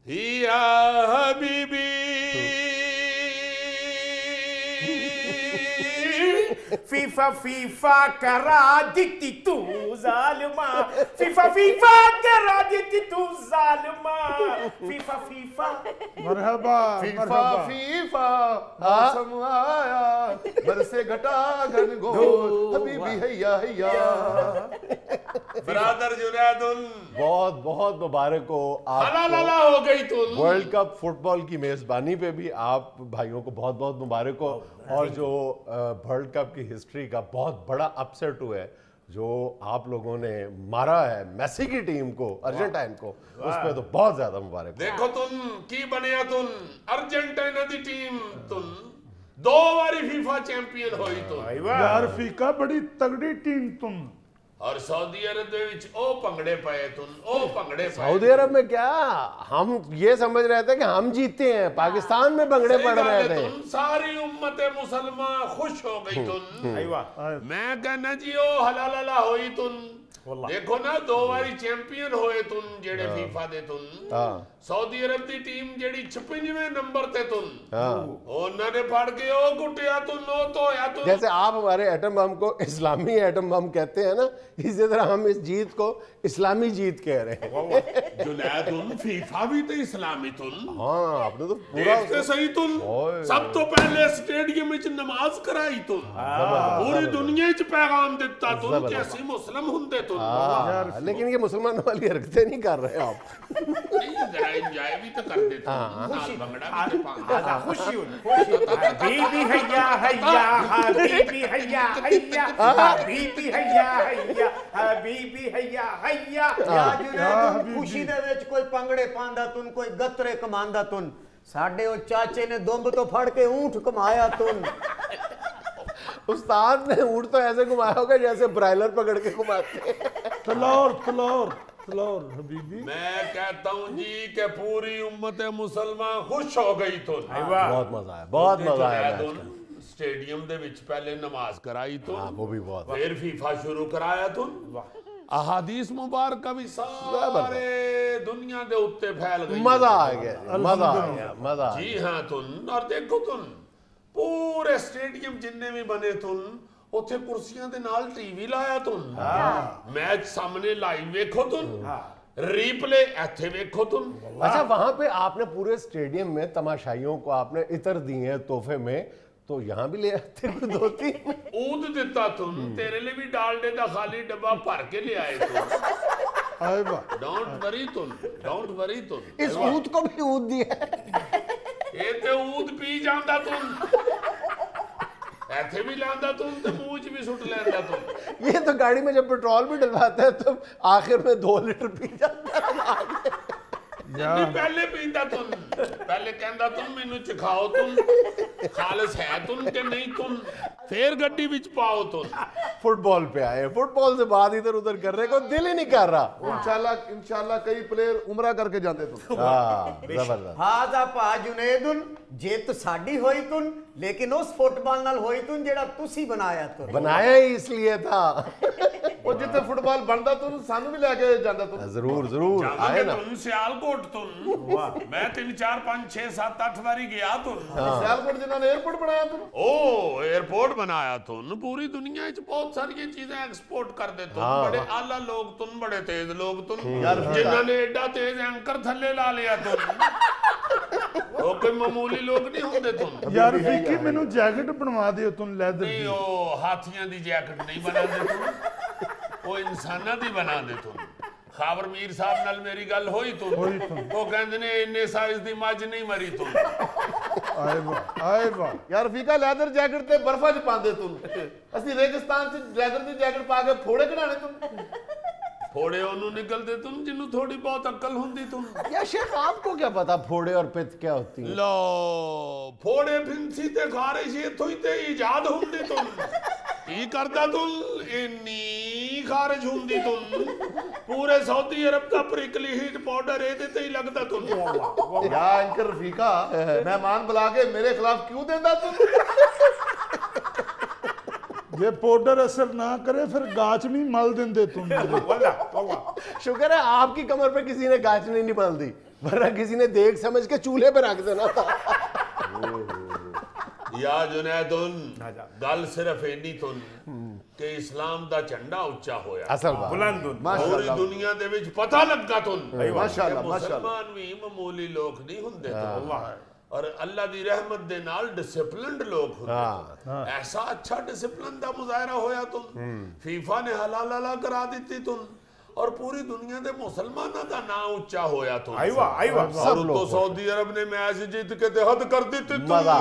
या Habibi FIFA FIFA करा देती तू जालिमा, फीफा फीफा करा देती तू जालिमा, फीफा फीफा मरहबा फीफा फीफा मौसम आया बरसे घटा घन घोर हबीबी हैया हैया। ब्रदर जुनैदुल बहुत बहुत मुबारक हो हला आपको। हो गई तुम। वर्ल्ड कप फुटबॉल की मेजबानी पे भी आप भाइयों को बहुत बहुत मुबारक हो। और जो वर्ल्ड कप की हिस्ट्री का बहुत बड़ा अपसेट हुआ है जो आप लोगों ने मारा है मेसी की टीम को, अर्जेंटाइन को, उस पे तो बहुत ज्यादा मुबारक हो। देखो तुम की बनिया तुम अर्जेंटीना दी टीम तुम 2 बारी फीफा चैंपियन होई तुम यार फीका बड़ी तगड़ी टीम तुम। और सऊदी अरब दे विच ओ भंगड़े पाए तुम, ओ भंगड़े सऊदी अरब में क्या हम ये समझ रहे थे कि हम जीते हैं, पाकिस्तान में भंगड़े पड़ रहे थे। तुम सारी उम्मत मुसलमान खुश हो गई तुम। मैं कहना जी ओ हलाला होई तुम। देखो ना 2 बारी चैंपियन होए तुम जेड़े फीफा दे तुम। सऊदी अरब दी टीम जेड़ी 56वें नंबर ते तुम, उन्होंने पढ़ के ओ गुटिया तुम नो तो या तुम। जैसे आप हमारे एटम बम को इस्लामी एटम बम कहते हैं ना, इसी तरह हम इस जीत को इस्लामी जीत कह रहे हैं। जुनैदुल फीफा भी तो इस्लामी तुम। हाँ आपने तो पूरा देखते सही तुम। सब तो पहले स्टेडियम में नमाज कराई तुम, पूरी दुनिया च पैगाम दिता तुम कि असि मुस्लिम हुंदे तुम। लेकिन ये मुसलमानों वाली हरकतें नहीं कर रहे आप। नहीं जरा एंजॉय भी तो कर देते तुम। भंगड़ा भी तो पांगा। खुशी हबीबी हैया हैया, हबीबी हैया हैया, हबीबी हैया हैया, हबीबी हैया हैया। खुशी दे विच कोई पंगड़े पांदा तुन, कोई गतरे कमांदा तुन। साडे ओ चाचे ने दुंब तो फड़ के ऊंट कमाया तुन। उस्ताद ने ऊँट तो ऐसे घुमाया होगा जैसे ब्रायलर पकड़ के घुमाते हैं। तलौर हबीबी। मैं कहता हूँ जी कि पूरी उम्मत मुसलमान खुश हो गई तुम। बहुत मजा आया, बहुत मजा आया। स्टेडियम दे विच पहले नमाज कराई तुम, वो भी बहुत। फिर फीफा शुरू कराया तुम। अहादीस मुबारक भी सारे दुनिया दे उत्ते फैल गई। मजा आ गया, मजा आ गया, मजा। जी हाँ तुम। और देखो तुम पूरे स्टेडियम जिन्ने भी बने तुम उत्थे कुर्सियां दे नाल टीवी लाया तुम। मैच सामने लाइव देखो तुम, रीप्ले ऐथे देखो तुम। अच्छा वहां पे आपने पूरे स्टेडियम में तमाशाइयों को आपने इतर दिए हैं तोहफे में, तो यहाँ भी ले आते 2-3 ऊद दिता तुम। तेरे लिए भी डालडे का खाली डब्बा भर के ले आए तुम। डोंट वरी तुम, डोंट वरी तुम। इस ऊद को भी ऊद दिया। ये ते ऊद पी जांदा तुम, ऐथे भी लांदा तुम ते मुंह च भी सुट लेंदा तुम। ये तो गाड़ी में जब पेट्रोल भी डलवाता है तो आखिर में 2 लीटर पी जाता है। पहले पींदा तुम, पहले कहंदा तुम मैनू चखाओ तुम, खालिस है तुम के नहीं तुम, फिर गड्डी विच पाओ तुम। फुटबॉल पे आए, फुटबॉल से बात इधर उधर करने को दिल ही नहीं कर रहा। इंशाल्लाह कई प्लेयर उमरा करके जाते तुम। जबरदस्त। हाजा पा जुनेदुन, जित साडी होई तुन, लेकिन उस फुटबॉल नाल होई तुन जेड़ा तुसी बनाया तुन। बनाया ही इसलिए था। वो जिथे फुटबॉल बनता तुम सानू भी लेके जांदा तुम। जरूर जरूर आए ना। तुम सियालकोट तुम, मैं 3 4 5 6 7 8 बारी गया तुम। सियालकोट जिन्होंने एयरपोर्ट बनाया तुम। ओ एयरपोर्ट बनाया तुम। पूरी दुनिया च बहुत सारी चीजें एक्सपोर्ट कर दे तुम। बड़े आला लोग तुम, बड़े तेज लोग तुम, जिन्होंने एडा तेज एंकर थल्ले ला लिया तुम। वो कोई मामूली लोग नहीं होंगे तुम। यार फीकी मैनू जैकेट बनवा दियो तुम लेदर नहीं दी। ओ हाथियां दी जैकेट नहीं बना दे तुम, वो इंसाना दी बना दे तुम। खाबर मीर साहब नाल मेरी गल होई तुम, वो कहंदे ने इन्ने साइज दी मज नहीं मरी तुम। आए वाह यार फीका लेदर जैकेट ते बर्फा च पांदे तुम, असि रेगिस्तान च लेदर दी जैकेट पा के फोड़े कढाने तुम। फोड़े ओनू निकलते तुम जिन्नू थोड़ी बहुत अक्ल हुंदी तुम। या शेख आपको क्या पता फोड़े और पित्त क्या होती है? लो फोड़े फिंसी ते खारिश इथों ही ते इजाद हुंदी तुम। की करदा तुम इन्नी खारिश हुंदी तुम। पूरे सऊदी अरब का प्रिकली हीट पाउडर एदे ते ही लगदा तुम। या एंकर फीका मेहमान बुला के मेरे खिलाफ क्यों देंदा तुम? जे पाउडर असर ना करे फिर गाचनी मल देंदे तुम। शुक्र है आपकी कमर पे किसी ने गाचनी नहीं मल दी, वरना किसी ने देख समझ के चूल्हे पे रख देना था। या जुनैदुन गल सिर्फ इन्नी तुन कि इस्लाम दा झंडा उच्चा होया, असल बात बुलंदुन पूरी दुनिया दे विच पता लगा तुन माशाअल्लाह, मुसलमान भी मामूली लोग नहीं हुंदे और अल्लाह दी रहमत दे नाल डिसिप्लिन्ड लोग हुंदे। ऐसा अच्छा डिसिप्लिन दा मुजाहरा होया तुन, फीफा ने हलाल हला करा दित्ती तुन और पूरी दुनिया दे मुसलमाना दा नाम उच्चा होया तुन। आईवा आईवा सब तो सऊदी अरब ने मैच जीत के ते हद कर दी तुन। मजा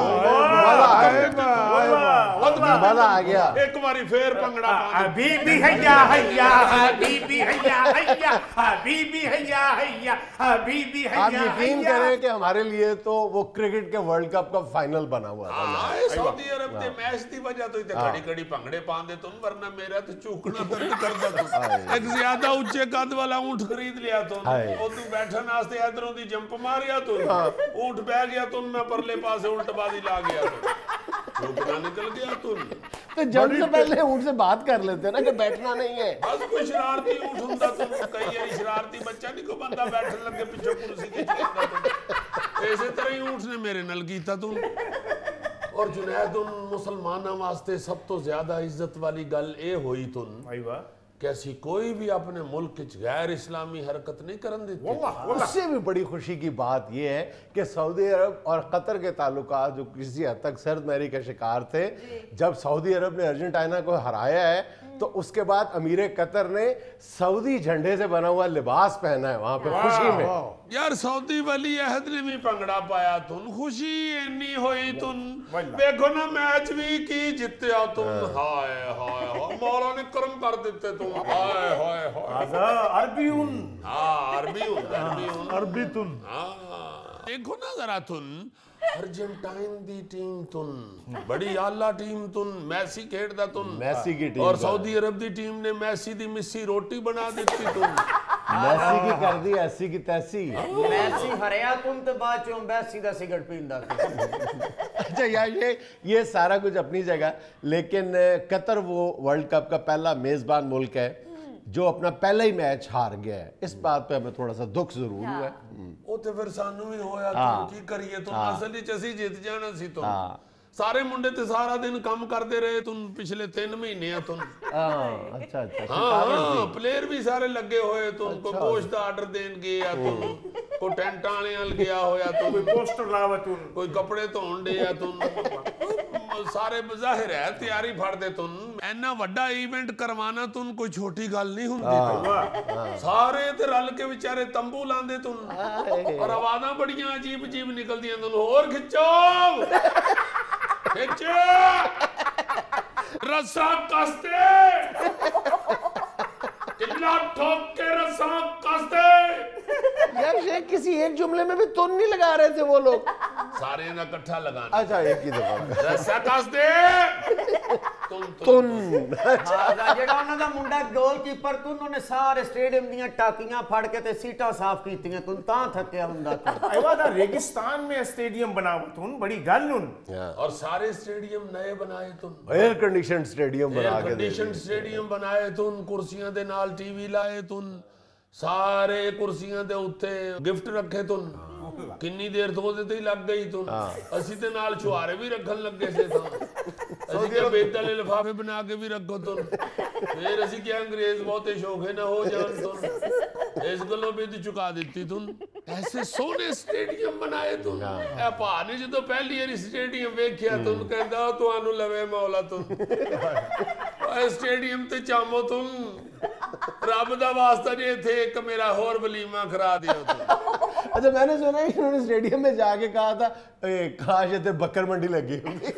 आ गया। एक बारी फिर पंगड़ा पा बीबी हैया हैया बीबी हैया हैया बीबी हैया हैया बीबी हैया। आप यकीन करें कि हमारे लिए तो वो क्रिकेट के वर्ल्ड कप का फाइनल बना हुआ था। सऊदी अरब दे मैच दी वजह तो इते खड़ी खड़ी पंगड़े पांदे तुम, वरना मेरा तो चूकना दर्द करदा तुम। एक ज्यादा उच्चे कद वाला ऊंट खरीद लिया तुम, ओ तू बैठन वास्ते इधरों दी जंप मारिया तुम, ऊंट बह गया तुम, मैं परले पासे उल्टबाजी ला गया तुम, चूकना निकल गया तुम। तो जब से पहले ऊंट से बात कर लेते ना कि बैठना नहीं है। बस कोई शरारती ऊंट हुंदा तुम, कई शरारती बच्चा नहीं को बंदा बैठन लगे पीछे कुर्सी के चलदा तुम। इसे तरह ही ऊंट ने मेरे नाल कीता तुम। और जुनैद उन मुसलमाना वास्ते सब तो ज्यादा इज्जत वाली गल ए होई तुन आईवा कि असी कोई भी अपने मुल्क च गैर इस्लामी हरकत नहीं करन देते। उससे भी बड़ी खुशी की बात यह है कि सऊदी अरब और कतर के ताल्लुकात जो किसी हद तक सर्द मैरी का शिकार थे, जब सऊदी अरब ने अर्जेंटीना को हराया है तो उसके बाद अमीर कतर ने सऊदी झंडे से बना हुआ लिबास पहना है वहां पे खुशी में। यार सऊदी वली अहद ने भी पंगड़ा पाया तुन, खुशी इन्नी होई तुन। देखो ना मैच भी की जितया तुन, हाय हाय हाय मौला ने करम कर देते तुम, हाय हाय हाय। अरबीउन अरबी तुन। देखो ना जरा तुन, अर्जेंटाइन दी टीम तुन बड़ी आला टीम तुन, मैसी खेड़दा तुन, मैसी की टीम और सऊदी अरब दी टीम ने मैसी दी मिस्सी रोटी बना देती तुन। मैसी की कर दी ऐसी की तैसी। मैसी हरया तुम तो बाद चों मैसी दा सिगरेट पींदा। अच्छा यार ये सारा कुछ अपनी जगह, लेकिन कतर वो वर्ल्ड कप का पहला मेजबान मुल्क है जो अपना पहला ही मैच हार गया है। इस बात पे हमें थोड़ा सा दुख जरूर हुआ है। ਉਹ ਤੇ ਫਿਰ ਸਾਨੂੰ ਵੀ ਹੋਇਆ ਤੂੰ ਕੀ ਕਰੀਏ ਤੂੰ ਅਸਲ ਵਿੱਚ ਅਸੀਂ ਜਿੱਤ ਜਾਣਾ ਸੀ ਤੂੰ। ਸਾਰੇ ਮੁੰਡੇ ਤੇ ਸਾਰਾ ਦਿਨ ਕੰਮ ਕਰਦੇ ਰਹੇ ਤੂੰ ਪਿਛਲੇ 3 ਮਹੀਨੇ ਆ ਤੂੰ। अच्छा अच्छा ਹਾਂ ਪਲੇਅਰ ਵੀ ਸਾਰੇ ਲੱਗੇ ਹੋਏ ਤੂੰ, ਕੋਈ ਗੋਸ਼ਤ ਦਾ ਆਰਡਰ ਦੇਣ ਗਏ ਆ ਤੂੰ, ਕੋਈ ਟੈਂਟਾਂ ਵਾਲਿਆਂ ਨਾਲ ਗਿਆ ਹੋਇਆ ਤੂੰ, कोई पोस्टर लावा तुन, ਕੋਈ ਕੱਪੜੇ ਧੋਣ ਦੇ ਆ ਤੂੰ, ਸਾਰੇ ਜ਼ਾਹਿਰ ਹੈ ਤਿਆਰੀ ਫੜਦੇ ਤੂੰ। ਇੰਨਾ ਵੱਡਾ ਇਵੈਂਟ ਕਰਵਾਣਾ ਤੂੰ ਕੋਈ ਛੋਟੀ ਗੱਲ ਨਹੀਂ ਹੁੰਦੀ ਤੂੰ। ਸਾਰੇ ਤੇ ਰਲ ਕੇ ਵਿਚਾਰੇ ਤੰਬੂ ਲਾਉਂਦੇ ਤੂੰ, ਔਰ ਆਵਾਜ਼ਾਂ ਬੜੀਆਂ ਅਜੀਬ ਅਜੀਬ ਨਿਕਲਦੀਆਂ ਤੂੰ, ਹੋਰ ਖਿੱਚੋ ਖਿੱਚ रसा कसते कितना ठोक के रसा कसते। यार शेख किसी एक जुमले में भी तुन नहीं लगा रहे थे वो लोग, सारे ना इकट्ठा लगाना। अच्छा एक ही दफा रसा कसते तुन। ਜਿਹੜਾ ਉਹਨਾਂ ਦਾ ਮੁੰਡਾ ਗੋਲਕੀਪਰ ਤੂੰ ਉਹਨੇ ਸਾਰੇ ਸਟੇਡੀਅਮ ਦੀਆਂ ਟਾਕੀਆਂ ਫੜ ਕੇ ਤੇ ਸੀਟਾਂ ਸਾਫ਼ ਕੀਤੀਆਂ ਤੂੰ ਤਾਂ ਥੱਕਿਆ ਹੁੰਦਾ ਤੂੰ। आईवा दा रेगिस्तान में स्टेडियम बना तुन, बड़ी गल उन। और सारे स्टेडियम नए बनाए तुम, एयर कंडीशन स्टेडियम बना के कंडीशन स्टेडियम बनाए तुम, कुर्सियां दे नाल टीवी लाए तुम, सारे कुर्सियां दे उत्ते गिफ्ट रखे तुम। किन्नी देर तो ਉਹਦੇ ਤੇ ਹੀ ਲੱਗ ਗਈ ਤੂੰ। ਅਸੀਂ ਤੇ ਨਾਲ ਛੁਹਾਰੇ ਵੀ ਰੱਖਣ ਲੱਗੇ ਸੀ ਤੂੰ, ਅਸੀਂ ਕਿ ਬੇਦ ਵਾਲੇ ਲਿਫਾਫੇ ਬਣਾ ਕੇ ਵੀ ਰੱਖੋ ਤੂੰ। ਫਿਰ ਅਸੀਂ ਕਿ ਅੰਗਰੇਜ਼ ਬਹੁਤੇ ਸ਼ੌਕੇ ਨਾ ਹੋ ਜਾਣ ਤੂੰ, ਇਸ ਗੱਲੋਂ ਬੇਦ ਚੁਕਾ ਦਿੱਤੀ ਤੂੰ। ਐਸੇ ਸੋਹਣੇ ਸਟੇਡੀਅਮ ਬਣਾਏ ਤੂੰ। ਇਹ ਭਾ ਨੇ ਜਦੋਂ ਪਹਿਲੀ ਵਾਰੀ ਸਟੇਡੀਅਮ ਵੇਖਿਆ ਤੂੰ ਕਹਿੰਦਾ ਤੁਹਾਨੂੰ ਲਵੇ ਮੌਲਾ ਤੂੰ, ਇਹ ਸਟੇਡੀਅਮ ਤੇ ਚਾਮੋ ਤੂੰ। ਰੱਬ ਦਾ ਵਾਸਤਾ ਜੇ ਇੱਥੇ ਇੱਕ ਮੇਰਾ ਹੋਰ ਵਲੀਮਾ ਕਰਾ ਦਿਓ ਤੂੰ। अच्छा मैंने सुना है इन्होंने स्टेडियम में जाके कहा था काश इतने बकर मंडी लगी होगी।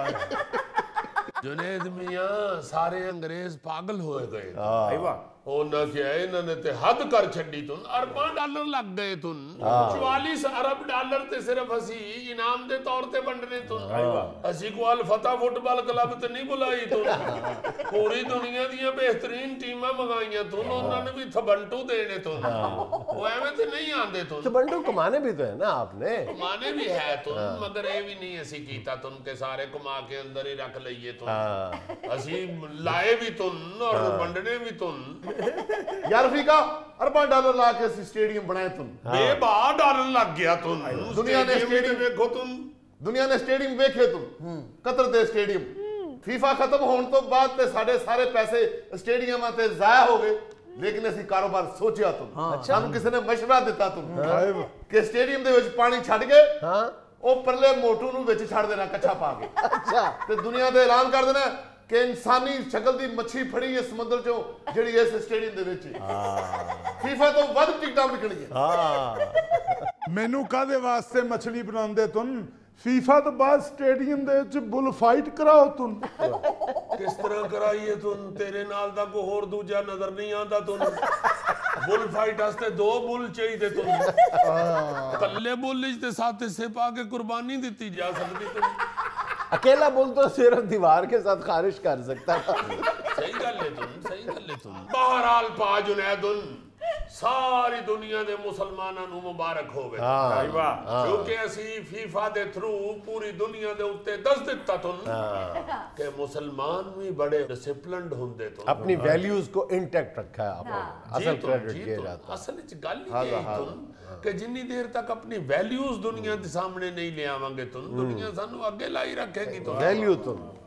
जुनेद मियां सारे अंग्रेज पागल हो गए। आईवा ਉਹਨਾਂ ਕਿਹਾ ਇਹਨਾਂ ਨੇ ਤੇ ਹੱਦ ਕਰ ਛੱਡੀ ਤੁਨ, ਅਰਬਾਂ ਡਾਲਰ ਲੱਗ ਗਏ ਤੁਨ, 44 ਅਰਬ ਡਾਲਰ ਤੇ ਸਿਰਫ ਅਸੀਂ ਇਨਾਮ ਦੇ ਤੌਰ ਤੇ ਵੰਡਨੇ ਤੁਨ। ਅਸੀਂ ਕੋ ਅਲ ਫਤਹ ਫੁੱਟਬਾਲ ਕਲੱਬ ਤੇ ਨਹੀਂ ਬੁਲਾਈ ਤੁਨ, ਪੂਰੀ ਦੁਨੀਆ ਦੀਆਂ ਬਿਹਤਰੀਨ ਟੀਮਾਂ ਮੰਗਾਈਆਂ ਤੁਨ, ਉਹਨਾਂ ਨੇ ਵੀ ਥਬੰਟੂ ਦੇਣੇ ਤੁਨ। ਉਹ ਐਵੇਂ ਤੇ ਨਹੀਂ ਆਂਦੇ ਤੁਨ। थबंटू कमाने भी तो है ना आपने, ਕਮਾਨੇ ਵੀ ਹੈ ਤੁਨ, ਮਗਰ ਇਹ ਵੀ ਨਹੀਂ ਅਸੀਂ ਕੀਤਾ ਤੁਨ ਕਿ ਸਾਰੇ ਕਮਾ ਕੇ ਅੰਦਰ ਹੀ ਰੱਖ ਲਈਏ ਤੁਨ। ਅਸੀਂ ਲਾਏ ਵੀ ਤੁਨ ਔਰ ਵੰਡਣੇ ਵੀ ਤੁਨ। यार फीका अरबां डॉलर ला के स्टेडियम बनाए तुम बेबा डॉलर लग गया तुम दुनिया ने स्टेडियम देखो तुम दुनिया ने स्टेडियम वेखे तुम कतर दे स्टेडियम फीफा खत्म होने तो बाद ते साढ़े सारे पैसे स्टेडियम ते जाया हो गए लेकिन ਅਸੀਂ ਕਾਰੋਬਾਰ ਸੋਚਿਆ ਤੁਮ ਸਾਨੂੰ ਕਿਸੇ ਨੇ ਮਸ਼ਵਰਾ ਦਿੱਤਾ ਤੁਮ ਕਿ ਸਟੇਡੀਅਮ ਦੇ ਵਿੱਚ ਪਾਣੀ ਛੱਡ ਕੇ ਉਹ ਪਰਲੇ ਮੋਟੂ ਨੂੰ ਵਿੱਚ ਛੱਡ ਦੇਣਾ ਕੱਛਾ ਪਾ ਕੇ ਅੱਛਾ ਤੇ ਦੁਨੀਆ ਦੇ ਐਲਾਨ ਕਰ ਦੇਣਾ ਕਿ ਇਨਸਾਨੀ ਸ਼ਕਲ ਦੀ ਮੱਛੀ ਫੜੀ ਹੈ ਸਮੁੰਦਰ ਚੋਂ ਜਿਹੜੀ ਇਸ ਸਟੇਡੀਅਮ ਦੇ ਵਿੱਚ ਫੀਫਾ ਤੋਂ ਵੱਧ ਟਿਕਟਾਂ ਵਿਕਣਗੀਆਂ ਮੈਨੂੰ ਕਾਦੇ ਵਾਸਤੇ ਮਛਲੀ ਬਣਾਉਂਦੇ ਤੁਨ ਫੀਫਾ ਤੋਂ ਬਾਅਦ ਸਟੇਡੀਅਮ ਦੇ ਵਿੱਚ ਬੁੱਲ ਫਾਈਟ ਕਰਾਓ ਤੁਨ ਕਿਸ ਤਰ੍ਹਾਂ ਕਰਾਈਏ ਤੁਨ ਤੇਰੇ ਨਾਲ ਦਾ ਕੋਈ ਹੋਰ ਦੂਜਾ ਨਜ਼ਰ ਨਹੀਂ ਆਉਂਦਾ ਤੁਨ ਬੁੱਲ ਫਾਈਟ ਵਾਸਤੇ 2 ਬੁੱਲ ਚਾਹੀਦੇ ਤੁਨ ਕੱਲੇ ਬੁੱਲ ਚ ਤੇ 7 ਹਿੱਸੇ ਪਾ ਕੇ ਕੁਰਬਾਨੀ ਦਿੱਤੀ ਜਾ ਸਕਦੀ ਤੁਨ अकेला बुल तो सिर्फ दीवार के साथ खारिज कर सकता था सही गल है तुम सही गल है तुम बहरहाल पा जुनैदुन सारी दुनिया दे मुसलमानां नूं मुबारक होवे क्योंकि असी फीफा दे थ्रू पूरी दुनिया दे उत्ते दस दिता तुन कि मुसलमान भी बड़े डिसिप्लिन्ड हुंदे तुन अपनी वैल्यूज को इंटैक्ट रखा है आपने असल क्रेडिट दिया जाता है असल विच गल ही यही तुन कि जिन्नी देर तक अपनी वैल्यूज दुनिया के सामने नहीं ले आवांगे तुन दुनिया सानू आगे लाई रखेगी तुन वैल्यू तुम